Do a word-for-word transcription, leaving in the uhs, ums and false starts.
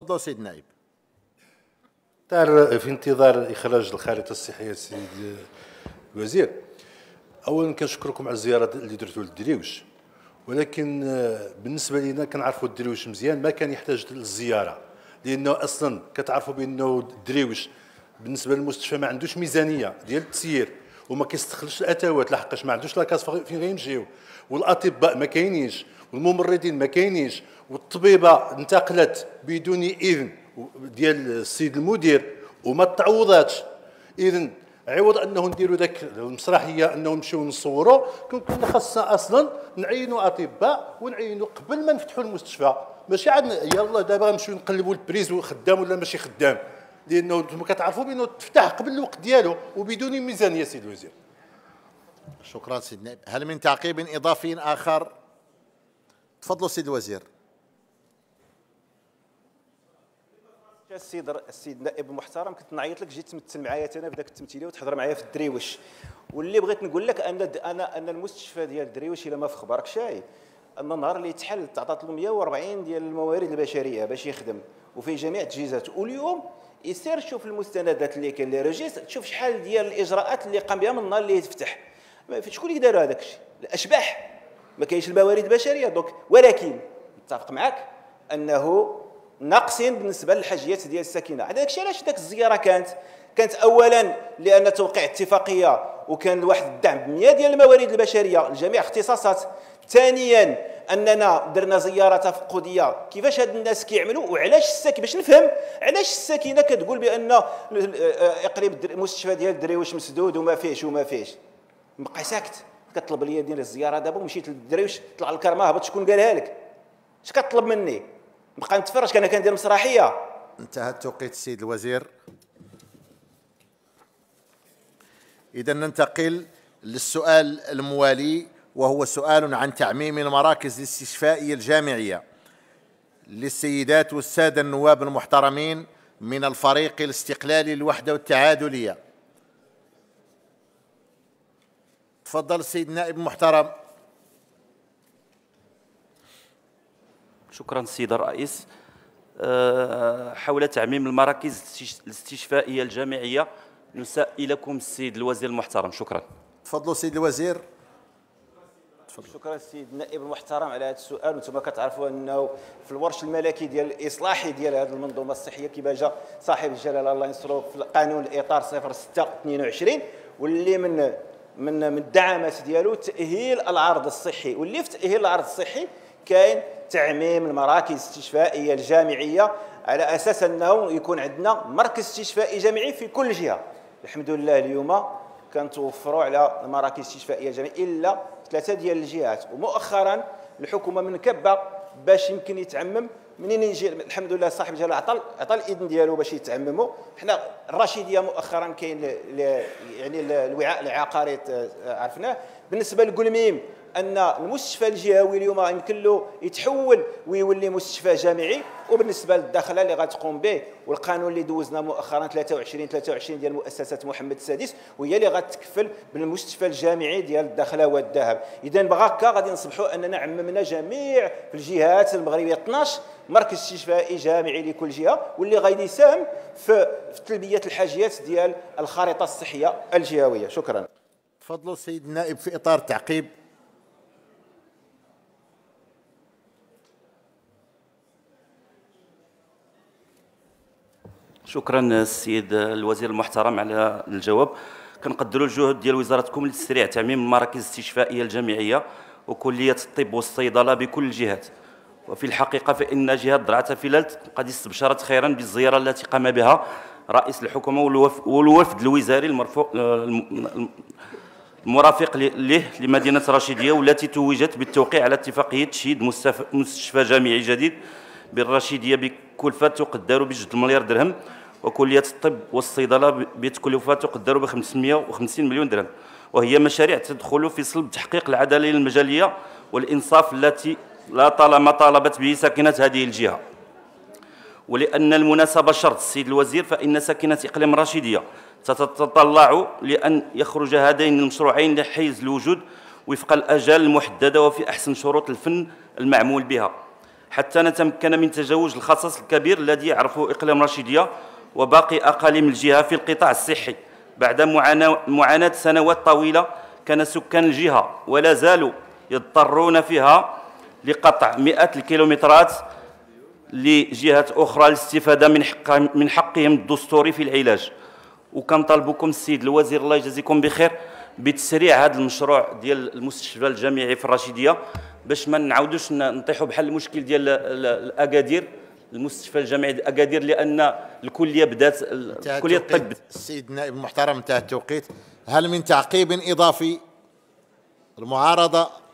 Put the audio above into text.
تفضلوا سيد النائب. في انتظار إخراج الخارطة الصحية سيد الوزير، أولا كنشكركم على الزيارة اللي درتوا للدريوش، ولكن بالنسبة لنا كنعرفوا الدريوش مزيان ما كان يحتاج للزيارة، لأنه أصلا كتعرفوا بأنه الدريوش بالنسبة للمستشفى ما عندوش ميزانية ديال التسيير وما كيستخلش الأتوات لحقاش ما عندوش لاكاس فين غيمشيو، والأطباء ما كاينينش والممرضين ما كاينينش والطبيبة انتقلت بدون إذن ديال السيد المدير وما تعوضاتش. إذن عوض انه نديروا ذاك المسرحيه انه نمشيو نصوروا، كنا خاصنا اصلا نعينوا اطباء ونعينوا قبل ما نفتحوا المستشفى، ماشي عاد يلا دابا نمشيو نقلبوا البريز خدام ولا ماشي خدام، لانه انتم كتعرفوا بانه تفتح قبل الوقت ديالو وبدون ميزانيه. سيد الوزير شكرا سيد النائب. هل من تعقيب اضافي اخر؟ تفضلوا سيد الوزير. السيد السيد النائب المحترم، كنت نعيط لك جيت تمثل معايا انا بداك التمثيليه وتحضر معايا في الدريوش، واللي بغيت نقول لك ان انا ان المستشفى ديال الدريوش الا ما في خبرك شاي ان النهار اللي يتحل تعطات له مئة وأربعين ديال الموارد البشريه باش يخدم وفي جميع التجهيزات، واليوم يسير شوف المستندات اللي كاين لي ريجيست تشوف شحال ديال الاجراءات اللي قام بها من النهار اللي يتفتح. شكون اللي داروا هذاك الشيء؟ الاشباح، ما كاينش الموارد البشريه. دونك ولكن نتفق معك انه ناقصين بالنسبه للحاجيات ديال الساكنه. هذاك الشيء علاش داك الزياره كانت كانت اولا لان توقيع اتفاقيه وكان واحد الدعم ب مئة ديال الموارد البشريه لجميع الاختصاصات. ثانيا اننا درنا زياره تفقديه كيفاش هاد الناس كيعملوا وعلاش الساكنه، باش نفهم علاش الساكنه كتقول بان اقليم المستشفى ديال الدريوش مسدود وما فيهش وما فيهش. نبقى ساكت، كطلب لي ندير الزياره دابا ومشيت للدريوش طلع الكرمه هبط، شكون قالها لك؟ اش كطلب مني؟ نبقى نتفرج كان كندير مسرحيه؟ انتهى التوقيت السيد الوزير. اذا ننتقل للسؤال الموالي، وهو سؤال عن تعميم المراكز الاستشفائيه الجامعيه للسيدات والساده النواب المحترمين من الفريق الاستقلالي للوحده والتعادليه. تفضل السيد النائب المحترم. شكرا سيد الرئيس. حول تعميم المراكز الاستشفائيه الجامعيه نسائلكم السيد الوزير المحترم. شكرا. تفضلوا سيد الوزير. شكرا السيد النائب المحترم على هذا السؤال. وانتم كتعرفوا انه في الورش الملكي ديال الاصلاحي ديال هذه المنظومه الصحيه كما جا صاحب الجلاله الله ينصرو في قانون الاطار صفر ستة اثنين وعشرين، واللي من من من الدعامات ديالو تاهيل العرض الصحي، واللي في تاهيل العرض الصحي كاين تعميم المراكز الاستشفائيه الجامعيه على اساس انه يكون عندنا مركز استشفائي جامعي في كل جهه. الحمد لله اليوم كنتوفروا على المراكز الاستشفائيه الجامعيه الا ثلاثه ديال الجهات، ومؤخرا الحكومه من كبه باش يمكن يتعمم. منين يجي الحمد لله صاحب الجلاله عطى عطى الاذن ديالو باش يتعمموا. حنا الرشيديه مؤخرا كاين يعني الوعاء العقاري عرفناه. بالنسبه للقلميم ان المستشفى الجهوي اليوم يمكن له يتحول ويولي مستشفى جامعي. وبالنسبه للدخله اللي غتقوم به والقانون اللي دوزنا مؤخرا ثلاثة وعشرين ثلاثة وعشرين ديال مؤسسه محمد السادس، وهي اللي غتكفل بالمستشفى الجامعي ديال الدخله والذهب. اذا بغاكا غادي نصبحوا اننا عممنا جميع في الجهات المغربيه اثناش مركز استشفائي جامعي لكل جهه، واللي غادي يساهم في في تلبيه الحاجيات ديال الخارطه الصحيه الجهويه. شكرا. تفضلوا السيد النائب في اطار تعقيب. شكرا السيد الوزير المحترم على الجواب. كنقدروا الجهد ديال وزارتكم لتسريع تعميم المراكز الاستشفائيه الجامعيه وكليه الطب والصيدله بكل الجهات. وفي الحقيقه فان جهه ضرعه فلالت قد استبشرت خيرا بالزياره التي قام بها رئيس الحكومه والوفد الوزاري المرفوق المرافق له لمدينه رشيديه، والتي توجت بالتوقيع على اتفاقيه تشييد مستشفى جامعي جديد بالرشيديه بكلفه تقدر بجوج مليار درهم، وكليه الطب والصيدله بتكلفه تقدر ب خمسمئة وخمسين مليون درهم، وهي مشاريع تدخل في صلب تحقيق العداله المجاليه والانصاف التي لا طالما طالبت به ساكنه هذه الجهه. ولان المناسبه شرط السيد الوزير، فان ساكنه اقليم رشيديه تتطلع لان يخرج هذين المشروعين لحيز الوجود وفق الاجال المحدده وفي احسن شروط الفن المعمول بها. حتى نتمكن من تجاوز الخصص الكبير الذي يعرفه إقليم رشيدية وباقي أقاليم الجهة في القطاع الصحي. بعد معاناة سنوات طويلة كان سكان الجهة ولا زالوا يضطرون فيها لقطع مئات الكيلومترات لجهات أخرى للاستفادة من حق من حقهم الدستوري في العلاج. وكنطالبكم السيد الوزير الله يجازيكم بخير بتسريع هذا المشروع ديال المستشفى الجامعي في الرشيدية باش ما نعاودوش نطيحوا بحال المشكل ديال الأكادير، المستشفى الجامعي أكادير، لأن الكلية بدات كلية الطب. السيد النائب المحترم انتهى التوقيت. هل من تعقيب إضافي؟ المعارضة